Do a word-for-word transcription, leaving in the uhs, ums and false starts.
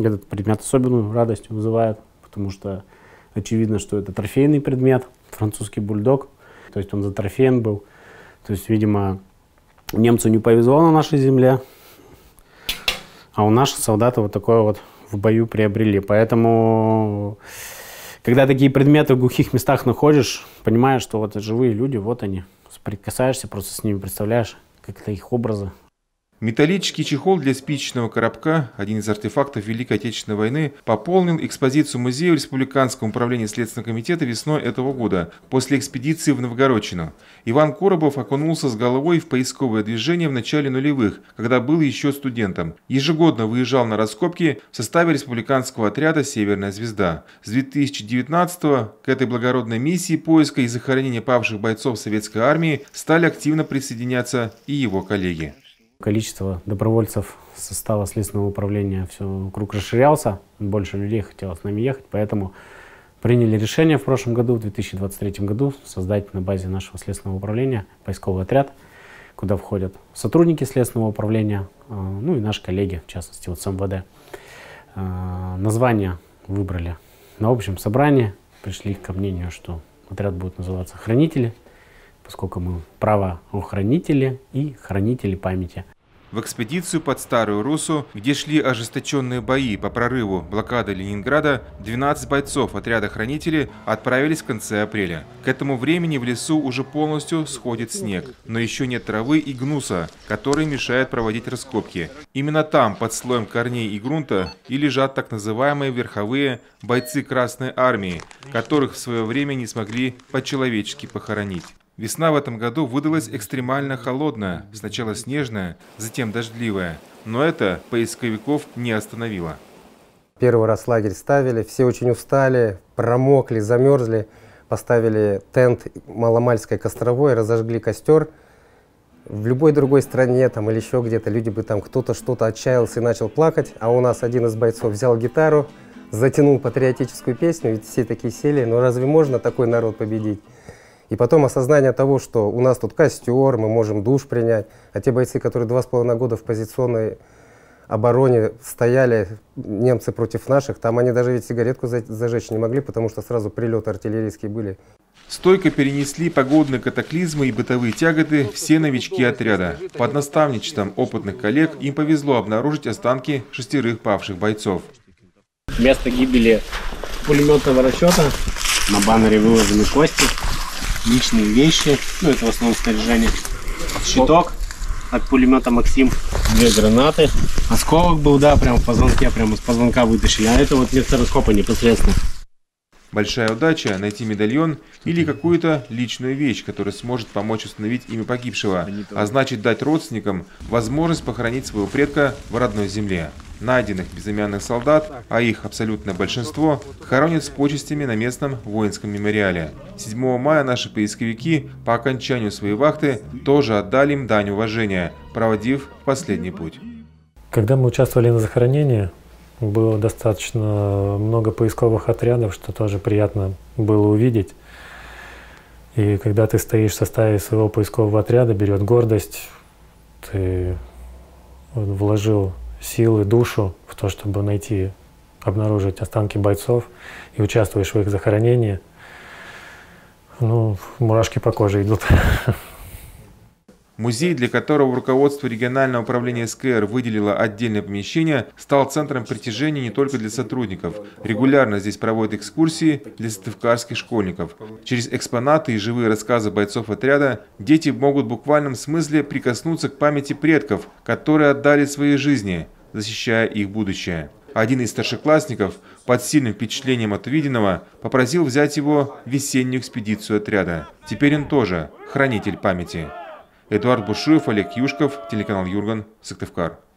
Этот предмет особенную радость вызывает, потому что очевидно, что это трофейный предмет, французский бульдог. То есть он затрофеен был. То есть, видимо, немцу не повезло на нашей земле, а у наших солдаты вот такое вот в бою приобрели. Поэтому, когда такие предметы в глухих местах находишь, понимаешь, что вот живые люди, вот они. Прикасаешься просто с ними, представляешь, как это их образы. Металлический чехол для спичечного коробка, один из артефактов Великой Отечественной войны, пополнил экспозицию музея в Республиканском управлении Следственного комитета весной этого года, после экспедиции в Новгородчину. Иван Коробов окунулся с головой в поисковое движение в начале нулевых, когда был еще студентом. Ежегодно выезжал на раскопки в составе республиканского отряда «Северная звезда». С две тысячи девятнадцатого к этой благородной миссии поиска и захоронения павших бойцов Советской армии стали активно присоединяться и его коллеги. Количество добровольцев состава Следственного управления все вокруг расширялся, больше людей хотело с нами ехать, поэтому приняли решение в прошлом году, в две тысячи двадцать третьем году, создать на базе нашего Следственного управления поисковый отряд, куда входят сотрудники Следственного управления, ну и наши коллеги, в частности, вот с эм вэ дэ. Название выбрали на общем собрании, пришли ко мнению, что отряд будет называться «Хранители», поскольку мы правоохранители и хранители памяти. В экспедицию под Старую Руссу, где шли ожесточенные бои по прорыву блокады Ленинграда, двенадцать бойцов отряда «Хранители» отправились в конце апреля. К этому времени в лесу уже полностью сходит снег, но еще нет травы и гнуса, которые мешают проводить раскопки. Именно там, под слоем корней и грунта, и лежат так называемые верховые бойцы Красной Армии, которых в свое время не смогли по-человечески похоронить. Весна в этом году выдалась экстремально холодная, сначала снежная, затем дождливая. Но это поисковиков не остановило. Первый раз лагерь ставили, все очень устали, промокли, замерзли. Поставили тент маломальской костровой, разожгли костер. В любой другой стране там, или еще где-то люди бы там кто-то что-то отчаялся и начал плакать. А у нас один из бойцов взял гитару, затянул патриотическую песню, ведь все такие сели. Но разве можно такой народ победить? И потом осознание того, что у нас тут костер, мы можем душ принять, а те бойцы, которые два с половиной года в позиционной обороне стояли, немцы против наших, там они даже ведь сигаретку зажечь не могли, потому что сразу прилеты артиллерийские были. Стойко перенесли погодные катаклизмы и бытовые тяготы все новички отряда. Под наставничеством опытных коллег им повезло обнаружить останки шестерых павших бойцов. Место гибели пулеметного расчета. На баннере выложены кости. Личные вещи, ну это в основном снаряжение, щиток от пулемета «Максим», две гранаты, осколок был, да, прям в позвонке, прямо с позвонка вытащили, а это вот место раскопа непосредственно. Большая удача найти медальон или какую-то личную вещь, которая сможет помочь установить имя погибшего, а значит дать родственникам возможность похоронить своего предка в родной земле. Найденных безымянных солдат, а их абсолютное большинство, хоронят с почестями на местном воинском мемориале. седьмого мая наши поисковики по окончанию своей вахты тоже отдали им дань уважения, проводив последний путь. Когда мы участвовали на захоронении, было достаточно много поисковых отрядов, что тоже приятно было увидеть. И когда ты стоишь в составе своего поискового отряда, берет гордость, ты вложил силы, душу в то, чтобы найти, обнаружить останки бойцов и участвуешь в их захоронении, ну, мурашки по коже идут. Музей, для которого руководство регионального управления эс ка эр выделило отдельное помещение, стал центром притяжения не только для сотрудников. Регулярно здесь проводят экскурсии для сыктывкарских школьников. Через экспонаты и живые рассказы бойцов отряда дети могут в буквальном смысле прикоснуться к памяти предков, которые отдали свои жизни, защищая их будущее. Один из старшеклассников, под сильным впечатлением от увиденного, попросил взять его в весеннюю экспедицию отряда. Теперь он тоже хранитель памяти. Эдуард Бушуев, Олег Юшков, телеканал Юрган, Сыктывкар.